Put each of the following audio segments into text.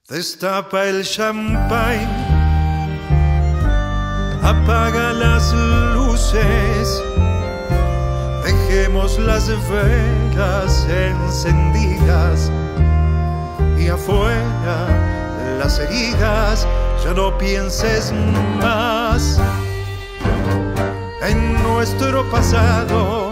Destapa el champagne, apaga las luces, dejemos las velas encendidas y afuera las heridas. Ya no pienses más en nuestro pasado,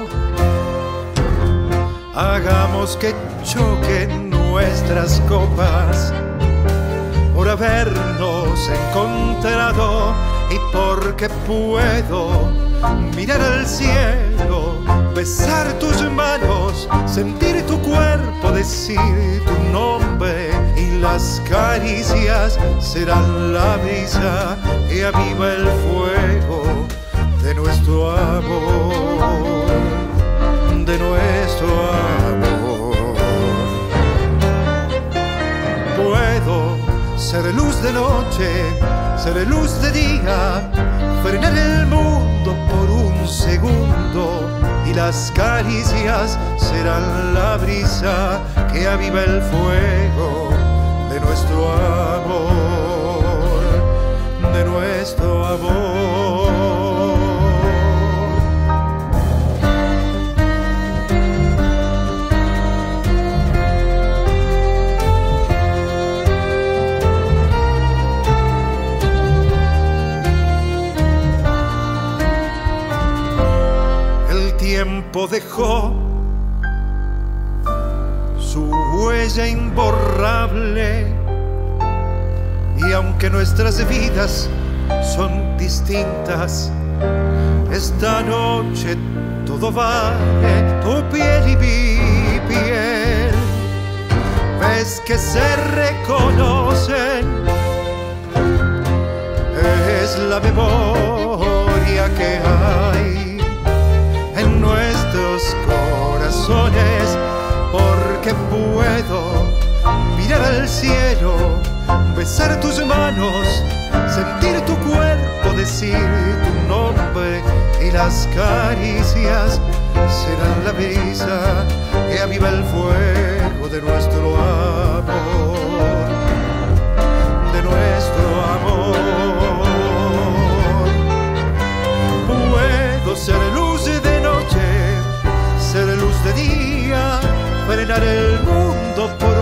hagamos que choquen nuestras copas por habernos encontrado y porque puedo mirar al cielo, besar tus manos, sentir tu cuerpo, decir tu nombre, y las caricias serán la brisa que aviva el fuego de nuestro amor, de nuestro amor. Puedo ser luz de noche, ser luz de día, frenar el mundo por un segundo, y las caricias serán la brisa que aviva el fuego de nuestro amor, de nuestro amor. El tiempo dejó su huella imborrable, y aunque nuestras vidas son distintas, esta noche todo vale, tu piel y mi piel. Ves que se reconocen, es la memoria que hay en nuestros corazones, porque puedo mirar al cielo, besar tus manos, sentir tu cuerpo, decir tu nombre, y las caricias serán la brisa que aviva el fuego de nuestro amor, de nuestro amor. Puedo ser luz de noche, ser luz de día, frenar el mundo por